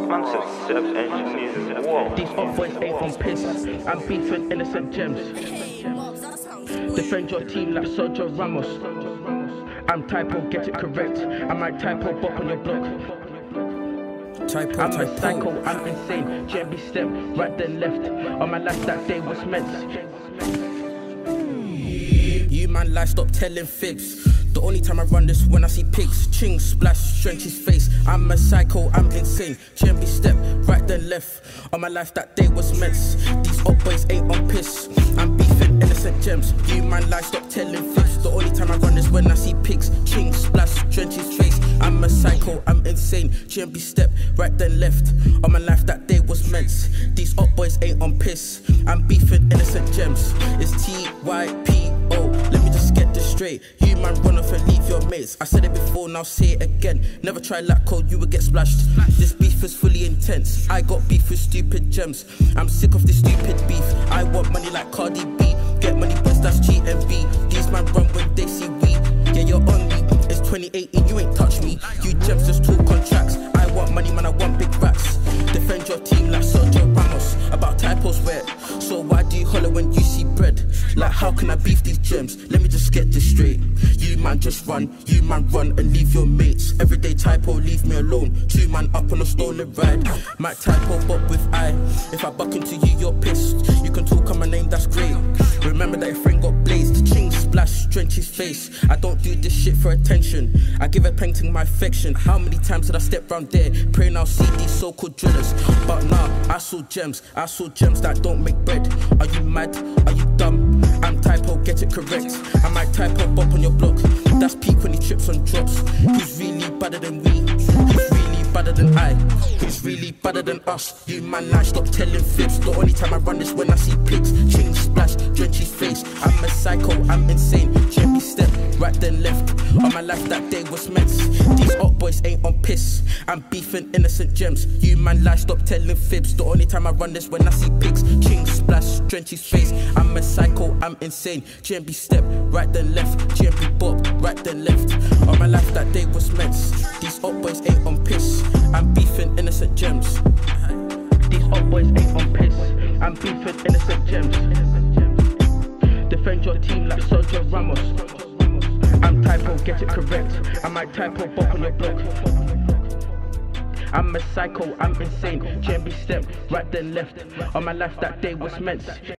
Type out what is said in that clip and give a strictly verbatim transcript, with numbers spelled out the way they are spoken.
These hot boys ain't on piss. I'm beefing innocent gems. Defend your team like Sergio Ramos. I'm typo, get it correct. I might typo bop on your block. Typo, I'm typo. a psycho, I'm insane. G M B step, right then left. On my life that day was meant. You man lie, stop telling fibs. The only time I run this when I see pigs. Ching, splash, drench his face. I'm a psycho, I'm insane. G M B step, right then left. On my life that day was meant. These old boys ain't on piss. I'm beefing innocent gems. You man lie, stop telling fibs. The only time I run this when I see pigs. Ching, splash, drench his face. I'm a psycho, I'm insane. G M B step, right then left. On my life that day was meant. These old boys ain't on piss. I'm beefing innocent gems. It's T Y P O. Let me just get this straight. You man run off and leave your mates. I said it before, now say it again. Never try lack code, you will get splashed. This beef is fully intense. I got beef with stupid gems. I'm sick of this stupid beef. I want money like Cardi B. Get money boys, that's G M B. These man run when they see we. Yeah, you're on me. It's twenty eighteen, you ain't touch me. You gems just talk contracts. I want money, man, I want big racks. Defend your team like Sergio Ramos. About typos where. So why do you holler when you see bread? Like how can I beef these gems? Let me just get this straight. You man just run, you man run and leave your mates. Everyday typo, leave me alone. Two man up on a stolen ride. Might typo but with I. If I buck into you, you're pissed. You can talk on my name, that's great. Remember that your friend got blazed. Ching, splash, drench his face. I don't do this shit for attention. I give a painting my affection. How many times did I step round there? Praying I'll see these so-called drillers. But nah, I saw gems. I saw gems that don't make bread. Are you mad? Are you dumb? I'm typo, get it correct. I might typo bop on your block. That's peak when he trips on drops. Who's really better than we? Who's really better than I? Who's really better than us? You man lie, stop telling fibs. The only time I run this when I see pigs. Ching, splash, drench his face. I'm a psycho, I'm insane. G M B step, right then left. On my life that day was meant. These hot boys ain't on piss. I'm beefing innocent gems. You man lie, stop telling fibs. The only time I run this when I see pigs. Ching, splash, drench his face. I'm a psycho, I'm insane. G M B step, right then left. G M B bop, right then left. On my life that day was meant. These hot boys ain't on piss. I'm beefing innocent gems. These hot boys ain't on piss. I'm beefing innocent gems. Defend your team like Sergio Ramos. I'm typo, get it correct. I might typo bop on your block. I'm a psycho, I'm insane. G M B step, right then left. On my life that day was meant.